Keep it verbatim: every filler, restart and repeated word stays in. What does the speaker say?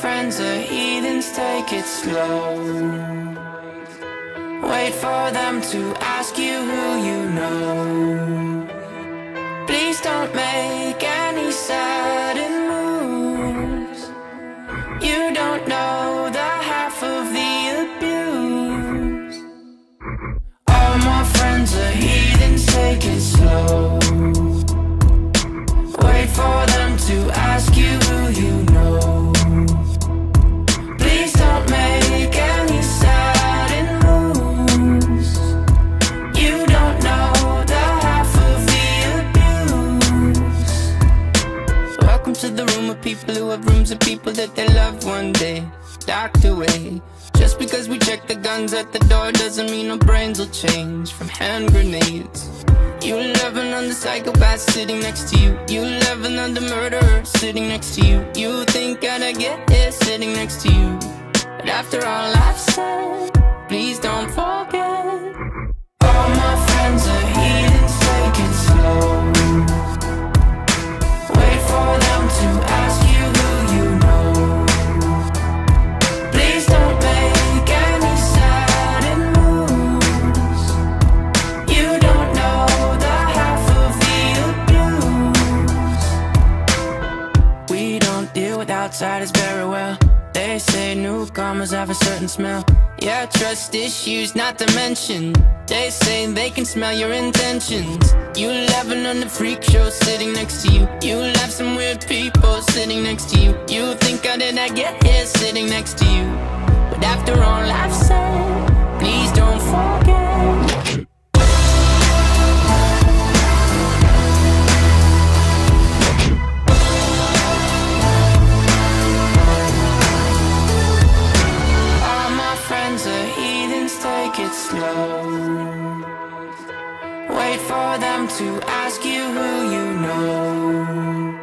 friends are heathens, take it slow. Wait for them to ask you who you know. Please don't make any sudden moves. You don't know the half of the abuse. All my friends are heathens, take it slow. Wait for them to ask you who you know. Please don't make any sudden moves. You don't know the half of the abuse. Welcome to the room of people who have rooms of people that they love one day docked away. Just because we check the guns at the door doesn't mean our brains will change from hand grenades. You love another psychopath sitting next to you. You love another murderer sitting next to you. You think I'd get here sitting next to you. But after all I've said, please don't forget. All my friends are heathens, take it slow. Wait for them to ask you who you know. Please don't make any sudden moves. You don't know the half of the abuse. We don't deal with outsiders very well. They say newcomers have a certain smell. Yeah, trust issues not to mention. They say they can smell your intentions. You laughing on the freak show sitting next to you. You laugh some weird people sitting next to you. You think I did not get here sitting next to you. But after all I've said, please don't forget. Take it slow. Wait for them to ask you who you know.